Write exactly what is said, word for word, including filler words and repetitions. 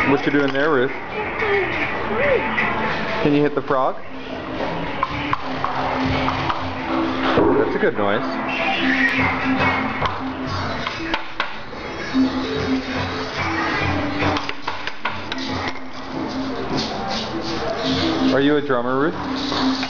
What you doing there, Ruth? Can you hit the frog? That's a good noise. Are you a drummer, Ruth?